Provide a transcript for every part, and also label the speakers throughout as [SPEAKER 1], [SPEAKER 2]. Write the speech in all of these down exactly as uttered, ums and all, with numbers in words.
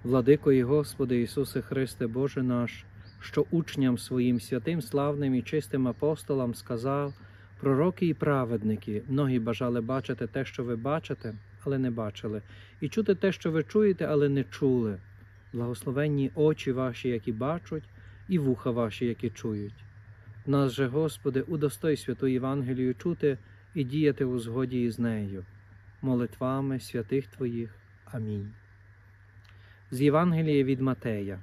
[SPEAKER 1] Владико і Господи Ісусе Христе, Боже наш, що учням своїм святим, славним і чистим апостолам сказав: пророки і праведники, многі бажали бачити те, що ви бачите, але не бачили, і чути те, що ви чуєте, але не чули. Благословенні очі ваші, які бачать, і вуха ваші, які чують. Нас же, Господи, удостой святу Євангелію чути і діяти у згоді із нею. Молитвами святих Твоїх. Амінь. З Євангелія від Матея.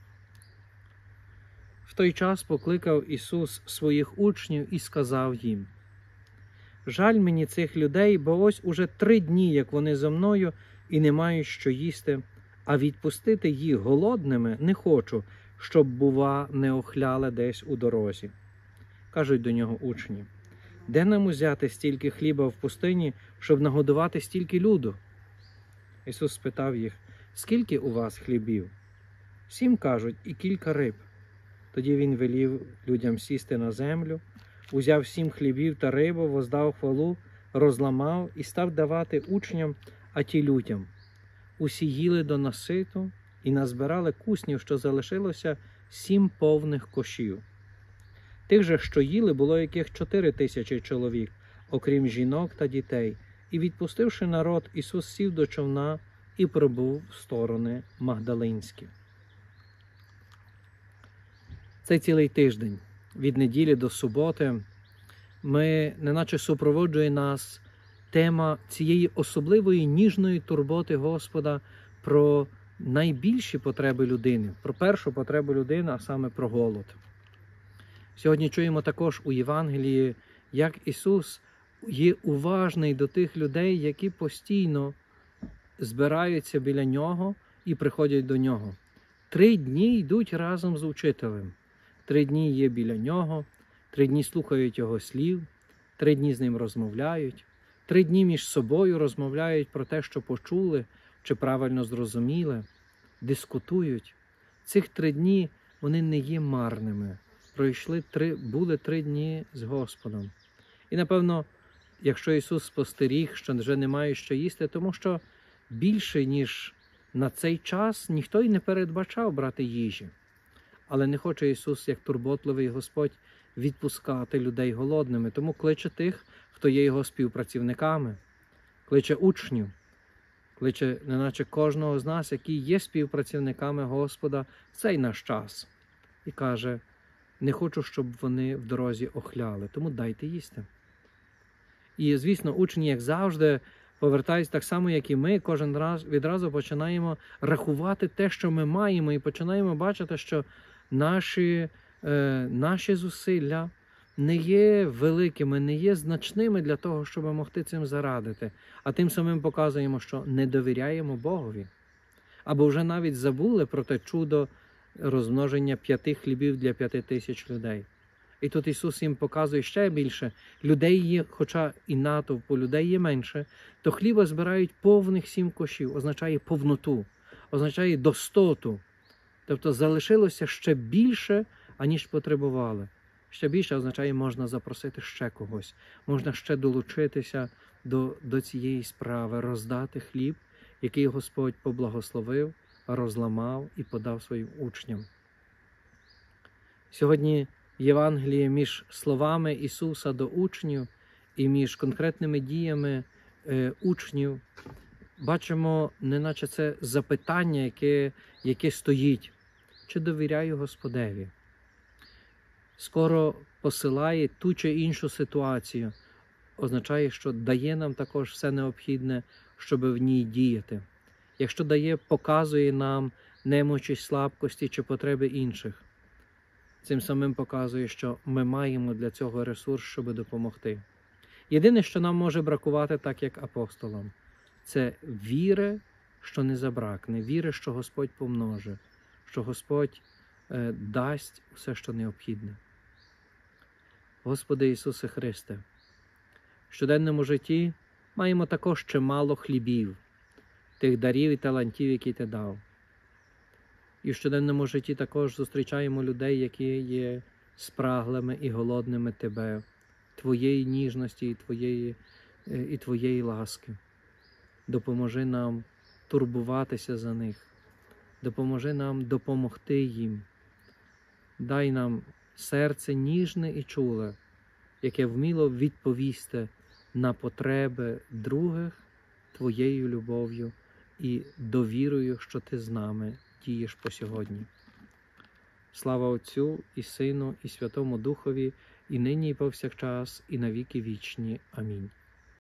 [SPEAKER 1] В той час покликав Ісус своїх учнів і сказав їм: «Жаль мені цих людей, бо ось уже три дні, як вони зо мною, і не мають що їсти, а відпустити їх голодними не хочу, щоб, бува, не охляли десь у дорозі». Кажуть до нього учні: «Де нам узяти стільки хліба в пустині, щоб нагодувати стільки люду?» Ісус спитав їх: «Скільки у вас хлібів?» «Сім, кажуть, і кілька риб». Тоді він велів людям сісти на землю, узяв сім хлібів та рибу, воздав хвалу, розламав і став давати учням, а ті людям. Усі їли до наситу і назбирали куснів, що залишилося сім повних кошів. Тих же, що їли, було яких чотири тисячі чоловік, окрім жінок та дітей. І, відпустивши народ, Ісус сів до човна і прибув в сторони Магдалинські. Цей цілий тиждень, від неділі до суботи, ми, неначе супроводжує нас тема цієї особливої ніжної турботи Господа про найбільші потреби людини, про першу потребу людини, а саме про голод. Сьогодні чуємо також у Євангелії, як Ісус є уважний до тих людей, які постійно збираються біля Нього і приходять до Нього. Три дні йдуть разом з учителем. Три дні є біля Нього, три дні слухають Його слів, три дні з Ним розмовляють, три дні між собою розмовляють про те, що почули, чи правильно зрозуміли, дискутують. Цих три дні вони не є марними. Пройшли три, були три дні з Господом. І, напевно, якщо Ісус спостеріг, що вже немає що їсти, тому що більше, ніж на цей час, ніхто й не передбачав брати їжі. Але не хоче Ісус, як турботливий Господь, відпускати людей голодними, тому кличе тих, хто є Його співпрацівниками, кличе учнів, кличе неначе кожного з нас, які є співпрацівниками Господа в цей наш час. І каже: не хочу, щоб вони в дорозі охляли, тому дайте їсти. І, звісно, учні, як завжди, повертаються так само, як і ми, кожен раз відразу починаємо рахувати те, що ми маємо, і починаємо бачити, що наші, е, наші зусилля не є великими, не є значними для того, щоб могти цим зарадити. А тим самим показуємо, що не довіряємо Богові. Або вже навіть забули про те чудо розмноження п'яти хлібів для п'яти тисяч людей. І тут Ісус їм показує ще більше. Людей є, хоча і натовпу людей є менше, то хліба збирають повних сім кошів, означає повноту, означає достоту. Тобто залишилося ще більше, аніж потребували. Ще більше означає, можна запросити ще когось, можна ще долучитися до, до цієї справи, роздати хліб, який Господь поблагословив, розламав і подав своїм учням. Сьогодні Євангеліє між словами Ісуса до учнів і між конкретними діями е, учнів бачимо, неначе це запитання, яке, яке стоїть. Чи довіряю Господеві? Скоро посилає ту чи іншу ситуацію. Означає, що дає нам також все необхідне, щоб в ній діяти. Якщо дає, показує нам немочі, слабкості чи потреби інших. Цим самим показує, що ми маємо для цього ресурс, щоб допомогти. Єдине, що нам може бракувати, так як апостолам, це віри, що не забракне, віри, що Господь помноже, що Господь е, дасть все, що необхідне. Господи Ісусе Христе, в щоденному житті маємо також чимало хлібів, тих дарів і талантів, які Ти дав. І в щоденному житті також зустрічаємо людей, які є спраглими і голодними Тебе, Твоєї ніжності і Твоєї, і Твоєї ласки. Допоможи нам турбуватися за них, допоможи нам допомогти їм. Дай нам серце ніжне і чуле, яке вміло відповісти на потреби других Твоєю любов'ю і довірою, що Ти з нами дієш по сьогодні. Слава Отцю і Сину, і Святому Духові, і нині, і повсякчас, і на віки вічні. Амінь.